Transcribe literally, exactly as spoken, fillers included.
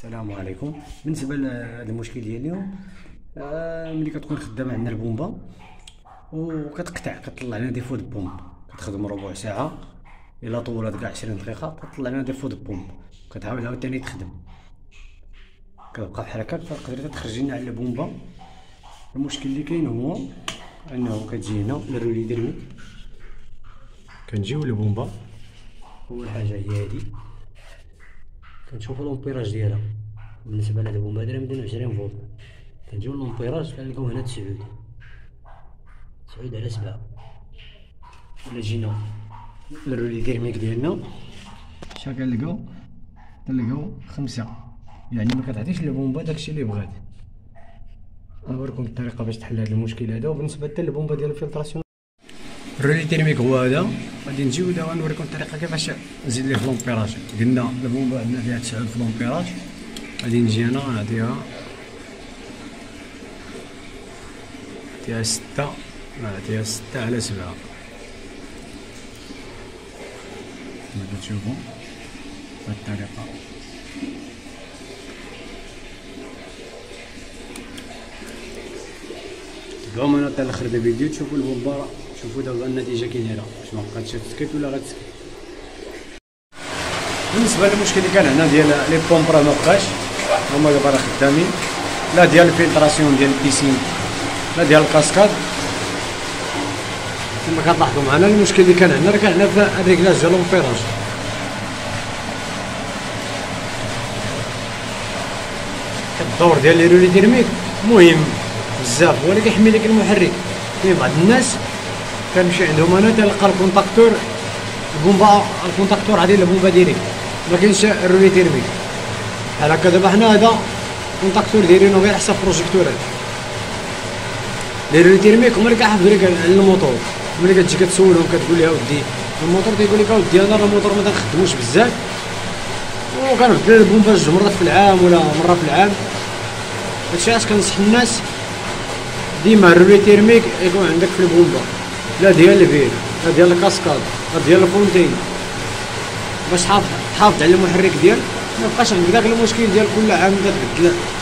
السلام عليكم. بالنسبه لهذا المشكل ديال اليوم، آه ملي كتكون خدامه عندنا البومبه وكتقطع كطلع لنا ديفو د بومب، كتخدم ربع ساعه الا طولت كاع عشرين دقيقه كطلع لنا ديفو د بومب، كتعاود عاوتاني تخدم، كتبقى بحال هكاك. فتقدر تخرج لنا على البومبه. المشكل اللي كاين هو انه كتجي هنا الرولي ديرمي، كنجيو للبومبه. اول حاجه هي هادي، كنشوفو لومبيراج ديالها. بالنسبه لهاد البومبه دايره ميتين وعشرين فولت، كنجيو لومبيراج كنلقاو هنا تسعود تسعود على سبعة. الا جينا للرولي ديرميك ديالنا شحال كنلقاو؟ كنلقاو خمسة، يعني ما كتعطيش البومبه داكشي اللي بغات. نوريكم الطريقه باش تحل هذا المشكل هذا. وبالنسبه حتى للبومبه ديال الفلتراسيون، الرولي ديرميك هو هذا. غادي نجيو دابا نوريكم الطريقه كيفاش نزيد ليه في لومبيراج. قلنا البومبه عندنا فيها تسعود في لومبيراج، غادي نجي انا نعطيها نعطيها ستة، نعطيها ستة على سبعة. كما كتشوفوا بهاد الطريقه. تبقاو معنا حتى الاخر د الفيديو تشوفوا البومبه، شوفوا دابا النتيجه كي دايره، واش ما بقاتش تسكت ولا غتسكت. بالنسبه للمشكل اللي كان هنا ديال لي بومب راه ما بقاش، هما دابا راه خدامين، لا ديال الفلتراسيون ديال البيسين لا ديال الكاسكاد. كما كتلاحظوا معنا المشكل اللي كان عندنا راه كان عندنا في الريكلاج ديال لومبيراج. الدور ديال لي رولي ديرميك مهم بزاف، هو اللي كيحمي لك المحرك. كاين بعض الناس كنمشي عندهم انا تلقى الكونتاكتور البومبا الكونتاكتور عادي البومبا ديريكت، ما كاينش الرولي ديرميك بحال هكا. دابا حنا هذا كونتاكتور دايرينو غير حسب بروجيكتورات. لي رولي ديرميك هما اللي كيحافظوا لك على الموتور. ملي كتجي كتسولهم كتقول ليه اودي الموتور، تيقول لك اودي انا راه الموتور ما تنخدموش بزاف وكنبدل البومبا جوج مرات في العام ولا مره في العام. هادشي علاش كنصح الناس ديما الرولي ديرميك يكون عندك في البومبا، لا ديال الفيل لا ديال الكاسكاد لا ديال الفونتين، باش تحافظ تحافظ على المحرك ديالك، ما يبقاش عندك داك المشكل ديال كل عام كتبدل